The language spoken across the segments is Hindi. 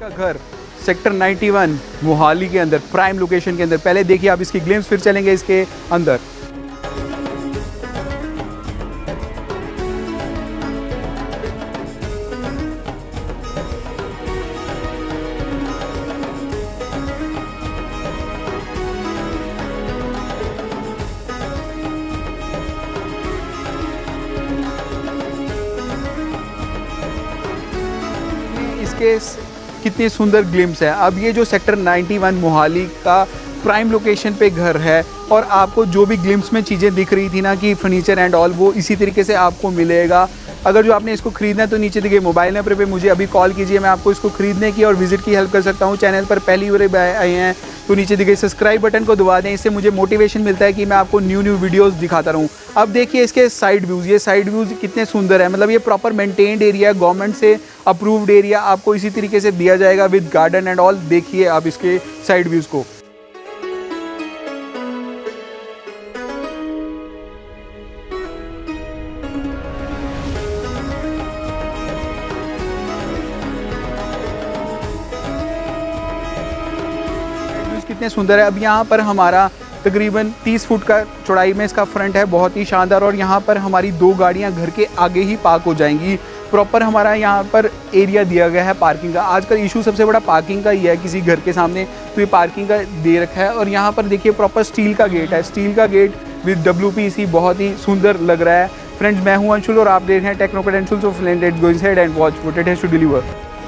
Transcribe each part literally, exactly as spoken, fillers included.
का घर सेक्टर इक्यानवे मोहाली के अंदर प्राइम लोकेशन के अंदर। पहले देखिए आप इसकी ग्लिम्स, फिर चलेंगे इसके अंदर। इसके कितनी सुंदर ग्लिम्स है। अब ये जो सेक्टर इक्यानवे मोहाली का प्राइम लोकेशन पे घर है, और आपको जो भी ग्लिम्स में चीज़ें दिख रही थी ना कि फर्नीचर एंड ऑल, वो इसी तरीके से आपको मिलेगा। अगर जो आपने इसको खरीदना है तो नीचे देखिए मोबाइल नंबर पे मुझे अभी कॉल कीजिए, मैं आपको इसको खरीदने की और विजिट की हेल्प कर सकता हूँ। चैनल पर पहली बार आए हैं तो नीचे देखिए सब्सक्राइब बटन को दबा दें, इससे मुझे मोटिवेशन मिलता है कि मैं आपको न्यू न्यू वीडियोस दिखाता रहूँ। अब देखिए इसके साइड व्यूज़, ये साइड व्यूज़ कितने सुंदर है। मतलब ये प्रॉपर मेंटेन्ड एरिया, गवर्नमेंट से अप्रूव्ड एरिया आपको इसी तरीके से दिया जाएगा विद गार्डन एंड ऑल। देखिए आप इसके साइड व्यूज़ को। कितने सुंदर है। अब यहाँ पर हमारा तकरीबन तीस फुट का चौड़ाई में इसका फ्रंट है, बहुत ही शानदार। और यहाँ पर हमारी दो गाड़ियाँ घर के आगे ही पार्क हो जाएंगी। प्रॉपर हमारा यहाँ पर एरिया दिया गया है पार्किंग का। आजकल इशू सबसे बड़ा पार्किंग का ही है किसी घर के सामने, तो ये पार्किंग का दे रखा है। और यहाँ पर देखिए प्रॉपर स्टील का गेट है, स्टील का gate with W P C, बहुत ही सुंदर लग रहा है। फ्रेंड्स, मैं हूँ अंशुल और आप देख रहे हैं techno credentials of let's go inside and watch what it has to deliver.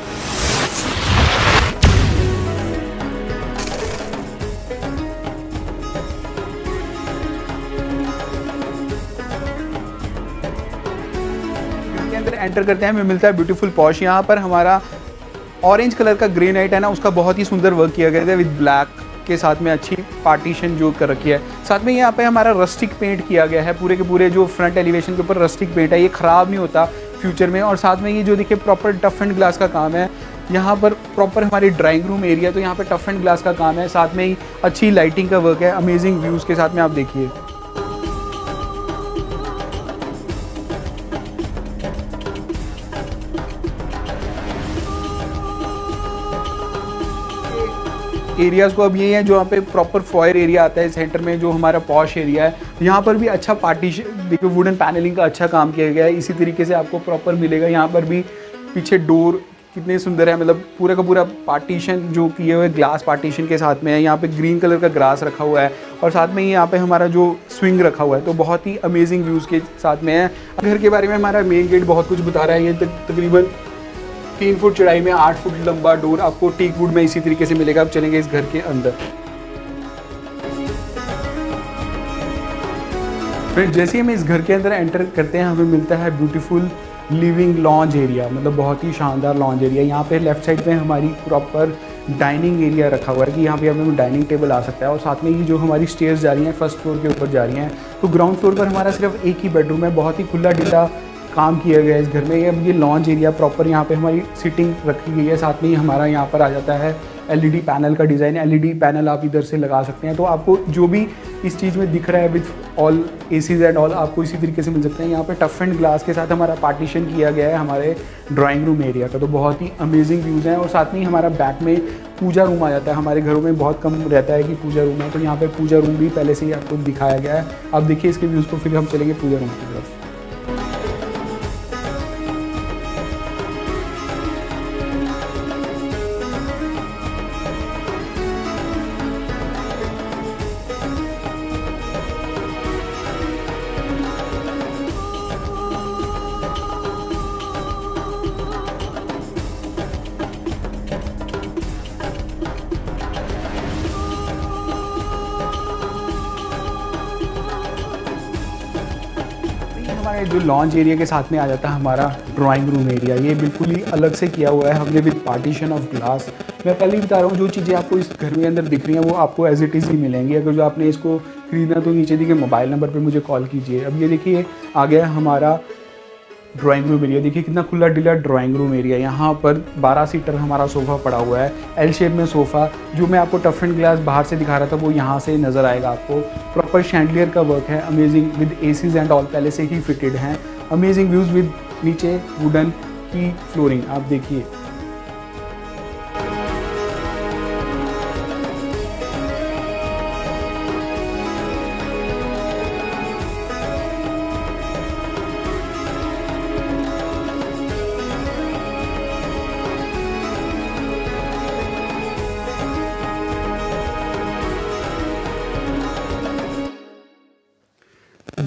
अंदर एंटर करते हैं, हमें मिलता है ब्यूटीफुल पॉश। यहाँ पर हमारा ऑरेंज कलर का ग्रेनाइट है ना, उसका बहुत ही सुंदर वर्क किया गया है विद ब्लैक के साथ में अच्छी पार्टीशन जो कर रखी है। साथ में यहाँ पे हमारा रस्टिक पेंट किया गया है, पूरे के पूरे जो फ्रंट एलिवेशन के ऊपर रस्टिक पेंट है, ये ख़राब नहीं होता फ्यूचर में। और साथ में ये जो देखिए प्रॉपर टफ एंड ग्लास का काम है। यहाँ पर प्रॉपर हमारी ड्राइंग रूम एरिया, तो यहाँ पर टफ एंड ग्लास का काम है, साथ में ही अच्छी लाइटिंग का वर्क है, अमेजिंग व्यूज़ के साथ में। आप देखिए एरियाज़ को। अब ये है जो यहाँ पे प्रॉपर फॉयर एरिया आता है सेंटर में, जो हमारा पॉश एरिया है। यहाँ पर भी अच्छा पार्टीशन, देखिए वुडन पैनलिंग का अच्छा काम किया गया है, इसी तरीके से आपको प्रॉपर मिलेगा। यहाँ पर भी पीछे डोर कितने सुंदर है, मतलब पूरा का पूरा पार्टीशन जो किए हुए ग्लास पार्टीशन के साथ में है। यहाँ पे ग्रीन कलर का ग्रास रखा हुआ है, और साथ में ही यहाँ पे हमारा जो स्विंग रखा हुआ है, तो बहुत ही अमेजिंग व्यूज़ के साथ में है। घर के बारे में हमारा मेन गेट बहुत कुछ बता रहा है। ये तकरीबन तीन फुट चौड़ाई में आठ फुट लंबा डोर आपको टीक वुड में इसी तरीके से मिलेगा। अब चलेंगे इस घर के अंदर। फिर जैसे ही हम इस घर के अंदर एंटर करते हैं, हमें मिलता है ब्यूटीफुल लिविंग लॉन्ज एरिया, मतलब बहुत ही शानदार लॉन्ज एरिया। यहाँ पे लेफ्ट साइड में हमारी प्रॉपर डाइनिंग एरिया रखा हुआ है कि यहाँ पे हमें डाइनिंग टेबल आ सकता है। और साथ में ये जो हमारी स्टेयर्स जा रही हैं फर्स्ट फ्लोर के ऊपर जा रही हैं, तो ग्राउंड फ्लोर पर हमारा सिर्फ एक ही बेडरूम है। बहुत ही खुला डिला काम किया गया है इस घर में। ये ये लॉन्च एरिया प्रॉपर, यहाँ पे हमारी सीटिंग रखी गई है। साथ में ही हमारा यहाँ पर आ जाता है एलईडी पैनल का डिज़ाइन। एलईडी पैनल आप इधर से लगा सकते हैं, तो आपको जो भी इस चीज़ में दिख रहा है with all ACs and all, आपको इसी तरीके से मिल सकते हैं। यहाँ पे टफ एंड ग्लास के साथ हमारा पार्टीशन किया गया है हमारे ड्राइंग रूम एरिया का, तो बहुत ही अमेजिंग व्यूज़ हैं। और साथ में ही हमारा बैक में पूजा रूम आ जाता है। हमारे घरों में बहुत कम रहता है कि पूजा रूम है, तो यहाँ पर पूजा रूम भी पहले से ही आपको दिखाया गया है। आप देखिए इसके व्यूज़ को, फिर हम चलेंगे पूजा रूम की तरफ। हमारे जो लॉन्च एरिया के साथ में आ जाता है हमारा ड्राइंग रूम एरिया। ये बिल्कुल ही अलग से किया हुआ है हमने विद पार्टीशन ऑफ ग्लास। मैं पहले ही बता रहा हूँ, जो चीज़ें आपको इस घर में अंदर दिख रही हैं वो आपको एज इट इज़ ही मिलेंगी। अगर जो आपने इसको खरीदना तो नीचे देखिए मोबाइल नंबर पे मुझे कॉल कीजिए। अब ये देखिए आ गया हमारा ड्राइंग रूम एरिया। देखिए कितना खुला डिला ड्राइंग रूम एरिया। यहाँ पर बारह सीटर हमारा सोफ़ा पड़ा हुआ है, एल शेप में सोफ़ा। जो मैं आपको टफ एंड ग्लास बाहर से दिखा रहा था वो यहाँ से नज़र आएगा आपको। प्रॉपर शैंडलियर का वर्क है, amazing with ACs and all पहले से ही फिटेड हैं। अमेजिंग व्यूज़ विद नीचे वुडन की फ्लोरिंग। आप देखिए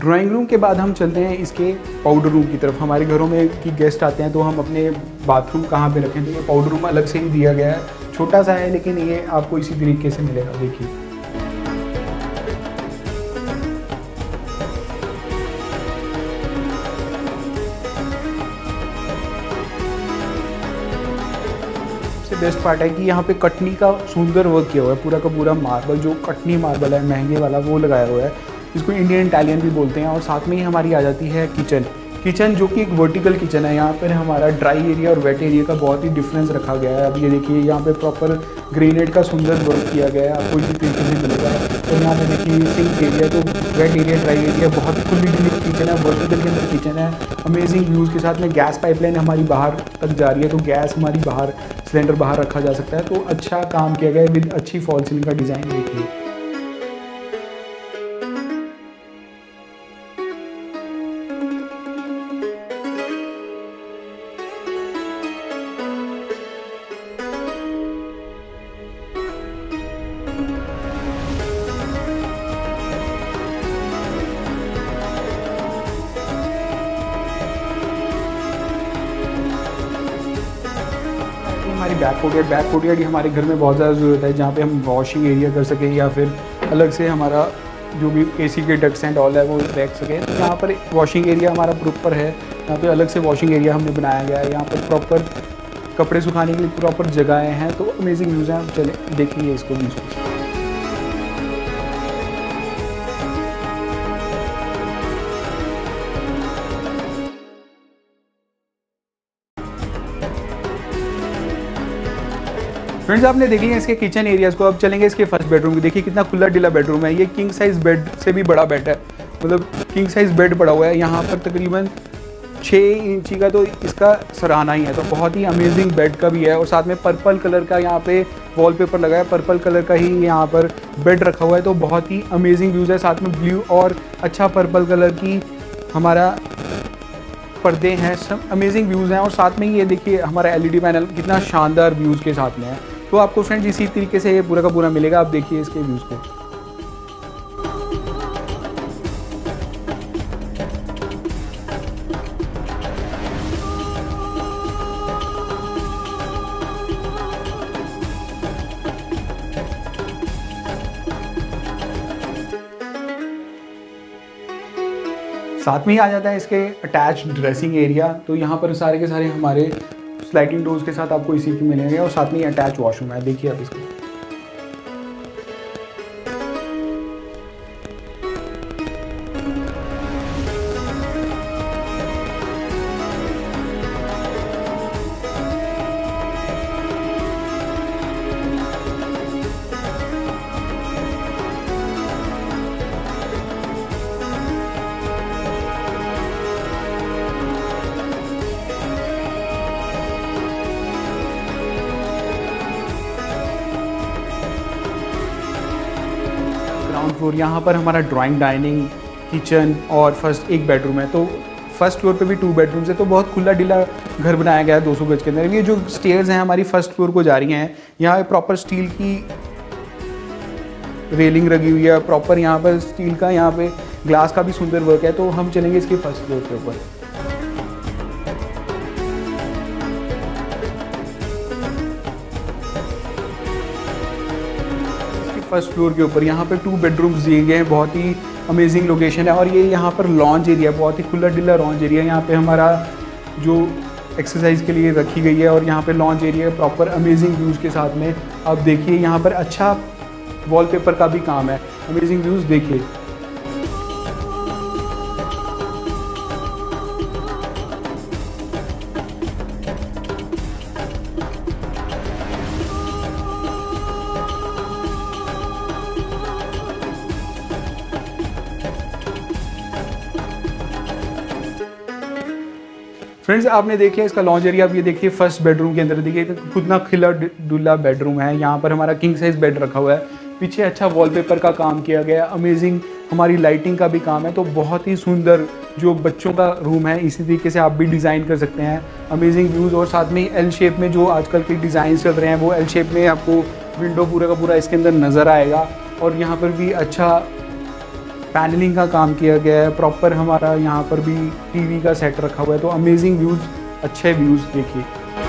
ड्राइंग रूम के बाद हम चलते हैं इसके पाउडर रूम की तरफ। हमारे घरों में कि गेस्ट आते हैं तो हम अपने बाथरूम कहाँ पे रखें, तो ये पाउडर रूम अलग से ही दिया गया है, छोटा सा है लेकिन ये आपको इसी तरीके से मिलेगा। देखिए सबसे बेस्ट पार्ट है कि यहाँ पे कटनी का सुंदर वर्क किया हुआ है, पूरा का पूरा मार्बल, जो कटनी मार्बल है महंगे वाला, वो लगाया हुआ है। इसको इंडियन इटालियन भी बोलते हैं। और साथ में ही हमारी आ जाती है किचन। किचन जो कि एक वर्टिकल किचन है। यहाँ पर हमारा ड्राई एरिया और वेट एरिया का बहुत ही डिफरेंस रखा गया है। अब ये देखिए यहाँ पे प्रॉपर ग्रेनाइट का सुंदर वर्क किया गया है, आपको इसी तरीके से मिलेगा। और यहाँ पे देखिए सिंक एरिया, तो वेट एरिया ड्राई एरिया, बहुत खुली डुली किचन है, वर्टिकल के अंदर किचन है। अमेजिंग व्यूज़ के साथ में गैस पाइपलाइन हमारी बाहर तक जा रही है, तो गैस हमारी बाहर, सिलेंडर बाहर रखा जा सकता है। तो अच्छा काम किया गया है विद अच्छी फॉल सीलिंग का डिज़ाइन। देखिए हमारी बैक कोर्टयार्ड बैक कोर्टयार्ड हमारे घर में बहुत ज़्यादा ज़रूरत है, जहाँ पे हम वॉशिंग एरिया कर सकें या फिर अलग से हमारा जो भी एसी के डक्ट्स एंड ऑल है वो रख सकें। तो यहाँ पर वॉशिंग एरिया हमारा प्रॉपर है, यहाँ पे अलग से वॉशिंग एरिया हमने बनाया गया है। यहाँ पर प्रॉपर कपड़े सुखाने के लिए प्रॉपर जगहें हैं। तो अमेजिंग व्यूज़ हैं, चले देखिए इसको व्यूज़ को। फ्रेंड्स आपने देख लिया इसके किचन एरियाज़ को। अब चलेंगे इसके फर्स्ट बेडरूम की। देखिए कितना खुला डिला बेडरूम है। ये किंग साइज़ बेड से भी बड़ा बेड है, मतलब किंग साइज़ बेड पड़ा हुआ है। यहाँ पर तकरीबन छः इंची का तो इसका सराहना ही है। तो बहुत ही अमेजिंग बेड का भी है। और साथ में पर्पल कलर का यहाँ पे वॉलपेपर लगा है, पर्पल कलर का ही यहाँ पर बेड रखा हुआ है। तो बहुत ही अमेजिंग व्यूज़ है। साथ में ब्लू और अच्छा पर्पल कलर की हमारा पर्दे हैं, सब अमेजिंग व्यूज़ हैं। और साथ में ये देखिए हमारा एलईडी पैनल कितना शानदार व्यूज़ के साथ में है। तो आपको फ्रेंड्स इसी तरीके से ये पूरा का पूरा मिलेगा। आप देखिए इसके व्यूज़ को। साथ में ही आ जाता है इसके अटैच ड्रेसिंग एरिया। तो यहाँ पर सारे के सारे हमारे स्लाइडिंग डोर्स के साथ आपको इसी की मिलेंगे। और साथ में ही अटैच वॉशरूम है। देखिए आप इसको। ग्राउंड फ्लोर, यहाँ पर हमारा ड्राइंग, डाइनिंग, किचन और फर्स्ट एक बेडरूम है। तो फर्स्ट फ्लोर पे भी टू बेडरूम्स है। तो बहुत खुला डिला घर बनाया गया है दो सौ गज के अंदर। ये जो स्टेयर्स हैं हमारी फर्स्ट फ्लोर को जा रही हैं, यहाँ प्रॉपर स्टील की रेलिंग लगी हुई है, प्रॉपर यहाँ पर स्टील का, यहाँ पे ग्लास का भी सुंदर वर्क है। तो हम चलेंगे इसके फर्स्ट फ्लोर के ऊपर। फर्स्ट फ्लोर के ऊपर यहाँ पे टू बेडरूम्स दिए गए हैं। बहुत ही अमेजिंग लोकेशन है। और ये यहाँ पर लॉन्च एरिया, बहुत ही खुला डिला लॉन्च एरिया। यहाँ पे हमारा जो एक्सरसाइज के लिए रखी गई है। और यहाँ पे lounge area proper amazing views के साथ में। आप देखिए यहाँ पर अच्छा वॉलपेपर का भी काम है। अमेजिंग व्यूज़ देखिए। फ्रेंड्स आपने देख लिया इसका लॉन्च एरिया। अब ये देखिए फर्स्ट बेडरूम के अंदर देखिए कितना खिला डुला बेडरूम है। यहाँ पर हमारा किंग साइज बेड रखा हुआ है। पीछे अच्छा वॉलपेपर का काम किया गया है। अमेजिंग हमारी लाइटिंग का भी काम है। तो बहुत ही सुंदर जो बच्चों का रूम है, इसी तरीके से आप भी डिज़ाइन कर सकते हैं। Amazing views. और साथ में एल शेप में जो आजकल के डिज़ाइन चल रहे हैं, वो एल शेप में आपको विंडो पूरा का पूरा इसके अंदर नज़र आएगा। और यहाँ पर भी अच्छा पैनलिंग का काम किया गया है, प्रॉपर हमारा यहाँ पर भी टीवी का सेट रखा हुआ है। तो अमेजिंग व्यूज़, अच्छे व्यूज़ देखिए।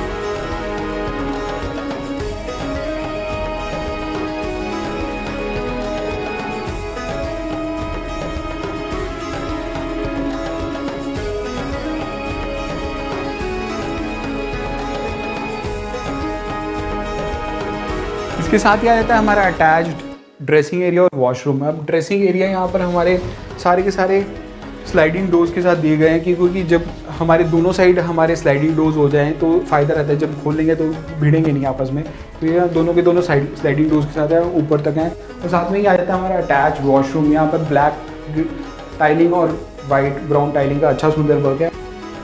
इसके साथ ही आ जाता है हमारा अटैच्ड ड्रेसिंग एरिया और वॉशरूम। अब ड्रेसिंग एरिया यहाँ पर हमारे सारे के सारे स्लाइडिंग डोर्स के साथ दिए गए हैं, क्योंकि जब हमारे दोनों साइड हमारे स्लाइडिंग डोर्स हो जाएं तो फ़ायदा रहता है, जब खोलेंगे तो भिड़ेंगे नहीं आपस में। तो ये दोनों के दोनों साइड स्लाइडिंग डोर्स के साथ है, ऊपर तक हैं। और साथ में ही आ जाता है हमारा अटैच वॉशरूम। यहाँ पर ब्लैक टाइलिंग और वाइट ब्राउन टाइलिंग का अच्छा सुंदर वर्क है।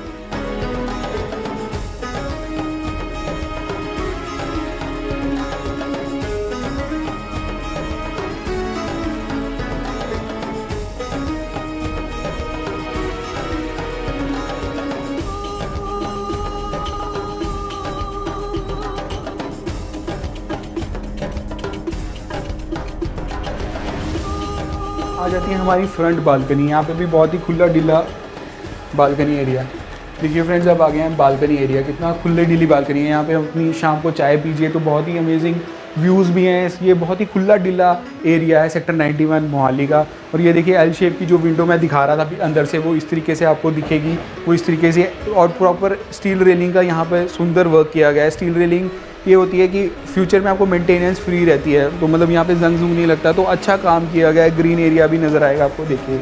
आ जाती है हमारी फ्रंट बालकनी। यहाँ पे भी बहुत ही खुला डीला बालकनी एरिया। देखिए फ्रेंड्स, अब आ गए हैं बालकनी एरिया। कितना खुले डीली बालकनी है। यहाँ पे अपनी शाम को चाय पीजिए तो बहुत ही अमेजिंग व्यूज़ भी हैं। ये बहुत ही खुला डीला एरिया है सेक्टर इक्यानवे मोहाली का। और ये देखिए एल शेप की जो विंडो मैं दिखा रहा था अंदर से, वो इस तरीके से आपको दिखेगी, वो इस तरीके से। और प्रॉपर स्टील रेलिंग का यहाँ पर सुंदर वर्क किया गया है। स्टील रेलिंग ये होती है कि फ्यूचर में आपको मेंटेनेंस फ्री रहती है, तो मतलब यहाँ पे जंग जुंग नहीं लगता। तो अच्छा काम किया गया है। ग्रीन एरिया भी नज़र आएगा आपको, देखिए।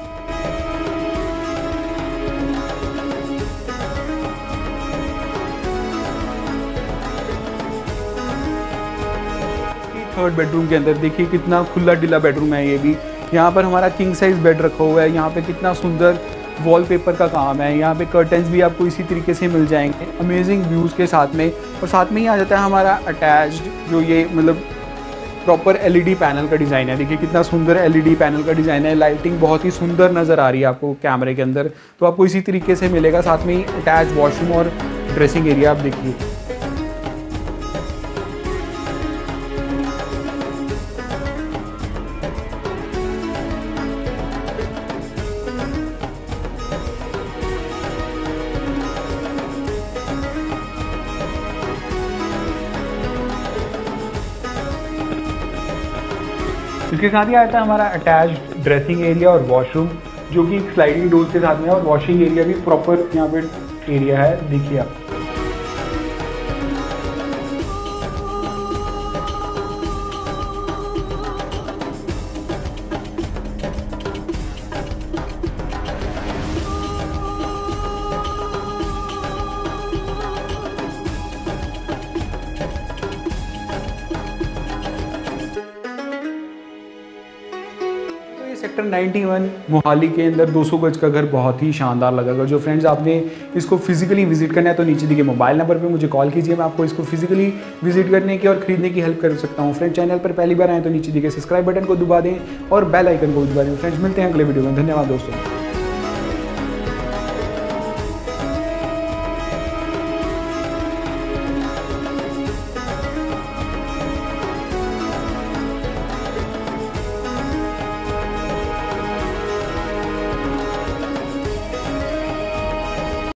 थर्ड बेडरूम के अंदर देखिए कितना खुला डिला बेडरूम है। ये भी यहाँ पर हमारा किंग साइज बेड रखा हुआ है। यहाँ पे कितना सुंदर वॉलपेपर का काम है। यहाँ पे कर्टन्स भी आपको इसी तरीके से मिल जाएंगे, अमेजिंग व्यूज़ के साथ में। और साथ में ही आ जाता है हमारा अटैच्ड, जो ये मतलब प्रॉपर एलईडी पैनल का डिज़ाइन है। देखिए कितना सुंदर एलईडी पैनल का डिज़ाइन है। लाइटिंग बहुत ही सुंदर नज़र आ रही है आपको कैमरे के अंदर, तो आपको इसी तरीके से मिलेगा। साथ में ही अटैच वॉशरूम और ड्रेसिंग एरिया आप देखिए। इसके साथ ही आता है हमारा अटैच्ड ड्रेसिंग एरिया और वॉशरूम, जो कि स्लाइडिंग डोर्स के साथ में है। और वॉशिंग एरिया भी प्रॉपर यहाँ पे एरिया है, देखिए आप। सेक्टर इक्यानवे मोहाली के अंदर दो सौ गज का घर बहुत ही शानदार लगेगा। जो फ्रेंड्स आपने इसको फिजिकली विजिट करना है तो नीचे दिए मोबाइल नंबर पे मुझे कॉल कीजिए। मैं आपको इसको फिजिकली विजिट करने की और खरीदने की हेल्प कर सकता हूँ। फ्रेंड चैनल पर पहली बार आए तो नीचे दिए सब्सक्राइब बटन को दबा दें और बेल आइकन को दबा दें। फ्रेंड्स मिलते हैं अगले वीडियो में। धन्यवाद दोस्तों।